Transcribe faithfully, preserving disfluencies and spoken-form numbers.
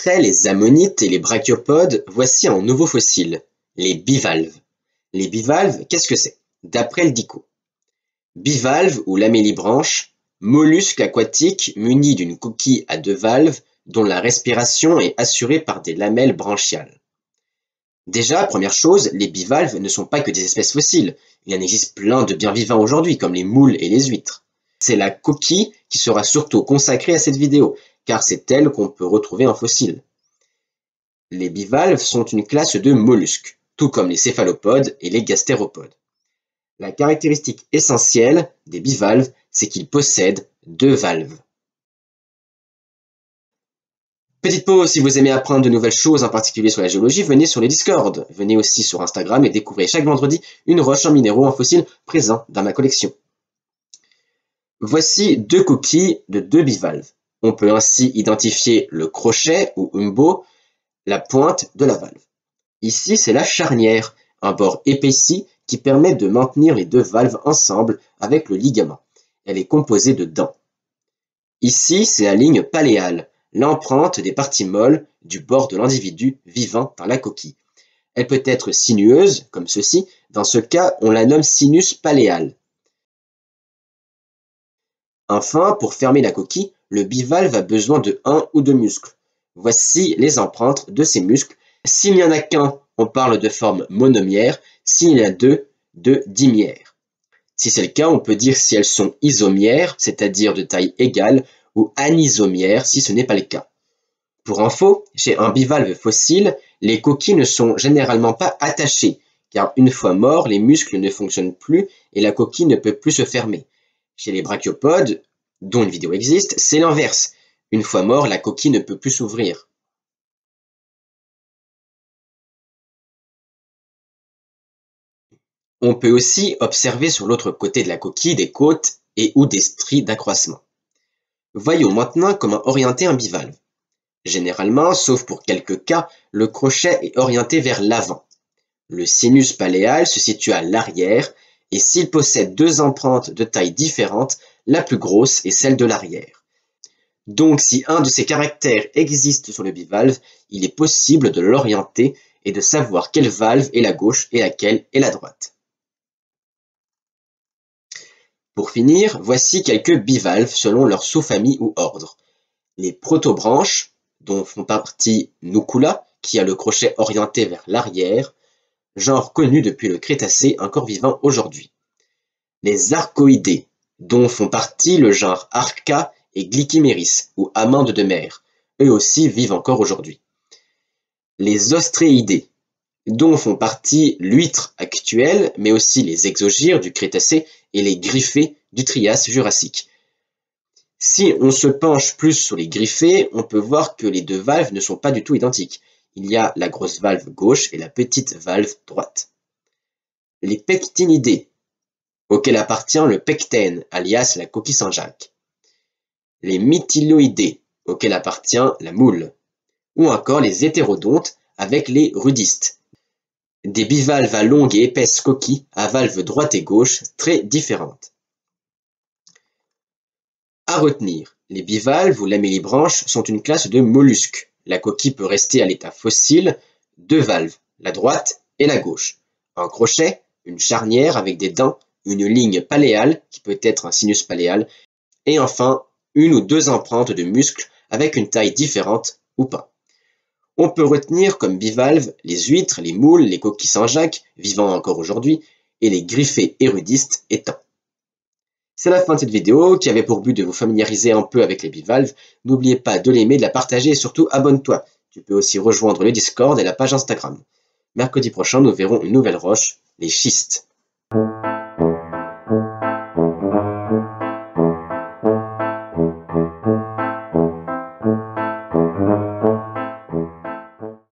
Après les ammonites et les brachiopodes, voici un nouveau fossile, les bivalves. Les bivalves, qu'est-ce que c'est? D'après le dico. Bivalve ou lamellibranche, mollusque aquatique muni d'une coquille à deux valves dont la respiration est assurée par des lamelles branchiales. Déjà, première chose, les bivalves ne sont pas que des espèces fossiles. Il en existe plein de bien vivants aujourd'hui, comme les moules et les huîtres. C'est la coquille qui sera surtout consacrée à cette vidéo, car c'est elle qu'on peut retrouver en fossile. Les bivalves sont une classe de mollusques, tout comme les céphalopodes et les gastéropodes. La caractéristique essentielle des bivalves, c'est qu'ils possèdent deux valves. Petite pause, si vous aimez apprendre de nouvelles choses, en particulier sur la géologie, venez sur le Discord. Venez aussi sur Instagram et découvrez chaque vendredi une roche en minéraux en fossiles présent dans ma collection. Voici deux coquilles de deux bivalves. On peut ainsi identifier le crochet ou umbo, la pointe de la valve. Ici, c'est la charnière, un bord épaissi qui permet de maintenir les deux valves ensemble avec le ligament. Elle est composée de dents. Ici, c'est la ligne paléale, l'empreinte des parties molles du bord de l'individu vivant dans la coquille. Elle peut être sinueuse, comme ceci. Dans ce cas, on la nomme sinus paléal. Enfin, pour fermer la coquille, le bivalve a besoin de un ou deux muscles. Voici les empreintes de ces muscles. S'il n'y en a qu'un, on parle de forme monomière. S'il y en a deux, de dimière. Si c'est le cas, on peut dire si elles sont isomières, c'est-à-dire de taille égale, ou anisomières si ce n'est pas le cas. Pour info, chez un bivalve fossile, les coquilles ne sont généralement pas attachées, car une fois morts, les muscles ne fonctionnent plus et la coquille ne peut plus se fermer. Chez les brachiopodes, dont une vidéo existe, c'est l'inverse. Une fois mort, la coquille ne peut plus s'ouvrir. On peut aussi observer sur l'autre côté de la coquille des côtes et ou des stries d'accroissement. Voyons maintenant comment orienter un bivalve. Généralement, sauf pour quelques cas, le crochet est orienté vers l'avant. Le sinus paléal se situe à l'arrière et s'il possède deux empreintes de taille différente, la plus grosse est celle de l'arrière. Donc si un de ces caractères existe sur le bivalve, il est possible de l'orienter et de savoir quelle valve est la gauche et laquelle est la droite. Pour finir, voici quelques bivalves selon leur sous-famille ou ordre. Les protobranches, dont font partie Nucula, qui a le crochet orienté vers l'arrière, genre connu depuis le Crétacé, encore vivant aujourd'hui. Les archoidés, dont font partie le genre Archa et Glycymeris, ou amandes de mer, eux aussi vivent encore aujourd'hui. Les ostréidés, dont font partie l'huître actuelle, mais aussi les exogyres du Crétacé et les griffés du Trias jurassique. Si on se penche plus sur les griffés, on peut voir que les deux valves ne sont pas du tout identiques. Il y a la grosse valve gauche et la petite valve droite. Les pectinidés, auxquels appartient le pectène, alias la coquille Saint-Jacques. Les mytiloïdés, auxquels appartient la moule. Ou encore les hétérodontes avec les rudistes. Des bivalves à longues et épaisses coquilles à valves droite et gauche très différentes. À retenir, les bivalves ou lamellibranches sont une classe de mollusques. La coquille peut rester à l'état fossile, deux valves, la droite et la gauche. Un crochet, une charnière avec des dents, une ligne paléale qui peut être un sinus paléal, et enfin une ou deux empreintes de muscles avec une taille différente ou pas. On peut retenir comme bivalves les huîtres, les moules, les coquilles Saint-Jacques, vivant encore aujourd'hui, et les griffés et rudistes éteints. C'est la fin de cette vidéo qui avait pour but de vous familiariser un peu avec les bivalves. N'oubliez pas de l'aimer, de la partager et surtout abonne-toi. Tu peux aussi rejoindre le Discord et la page Instagram. Mercredi prochain, nous verrons une nouvelle roche, les schistes.